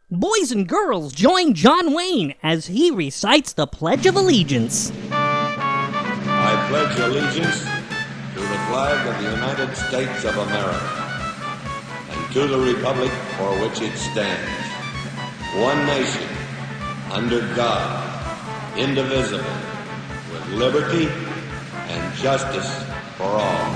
Boys and girls, join John Wayne as he recites the Pledge of Allegiance. I pledge allegiance to the flag of the United States of America and to the republic for which it stands, one nation, under God, indivisible, with liberty and justice for all.